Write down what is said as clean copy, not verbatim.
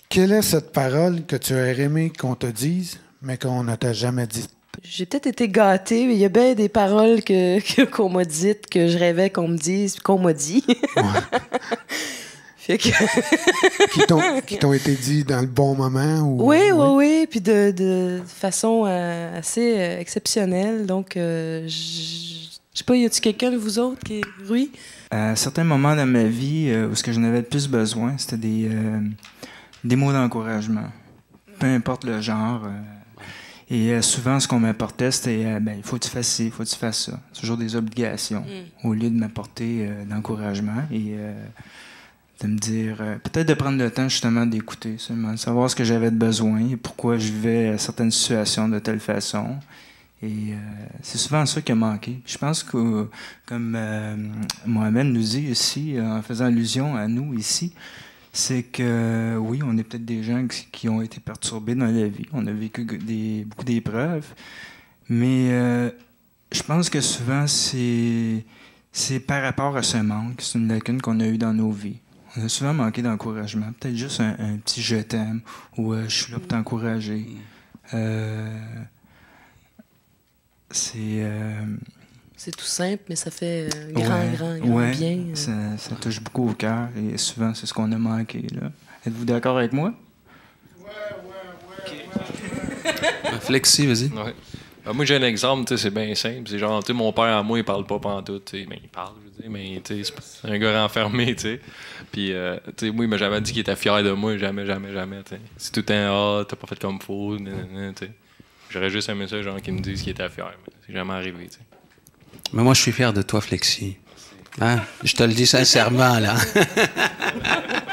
Quelle est cette parole que tu aurais aimé qu'on te dise, mais qu'on ne t'a jamais dite? J'ai peut-être été gâtée, mais il y a bien des paroles qu'on m'a dites, que je rêvais qu'on me dise, qu'on m'a dit. Ouais. Fait que... qui t'ont été dit dans le bon moment? Ou... Oui, puis de façon assez exceptionnelle. Donc, je sais pas, y a-t-il quelqu'un de vous autres qui est... Oui? À certains moments dans ma vie où ce que j'en avais le plus besoin, c'était des mots d'encouragement. Peu importe le genre. Et souvent, ce qu'on m'apportait, c'était il faut que tu fasses ci, il faut que tu fasses ça. Toujours des obligations. Au lieu de m'apporter d'encouragement et de me dire, peut-être de prendre le temps justement d'écouter, seulement, de savoir ce que j'avais de besoin et pourquoi je vivais certaines situations de telle façon. Et c'est souvent ça qui a manqué. Je pense que, comme Mohamed nous dit ici, en faisant allusion à nous ici, c'est que oui, on est peut-être des gens qui ont été perturbés dans la vie. On a vécu beaucoup d'épreuves. Mais je pense que souvent, c'est par rapport à ce manque. C'est une lacune qu'on a eue dans nos vies. On a souvent manqué d'encouragement. Peut-être juste un petit je t'aime ou je suis là pour t'encourager. C'est tout simple, mais ça fait grand bien. Ça touche beaucoup au cœur et souvent, c'est ce qu'on a manqué. Là. Êtes-vous d'accord avec moi? Flexi, vas-y. Ouais. Moi, j'ai un exemple, c'est bien simple. C'est genre, mon père à moi, il parle pas pantoute. Ben, il parle, je veux dire, mais c'est un gars renfermé, tu sais. Puis, moi, il m'a jamais dit qu'il était fier de moi. Jamais, jamais, jamais, t'sais. C'est tout un « Ah, t'as pas fait comme faut », t'sais. J'aurais juste aimé ça, genre, qu'il me dise qu'il était fier. Mais c'est jamais arrivé, tu sais. Mais moi, je suis fier de toi, Flexi. Hein? Je te le dis sincèrement, là.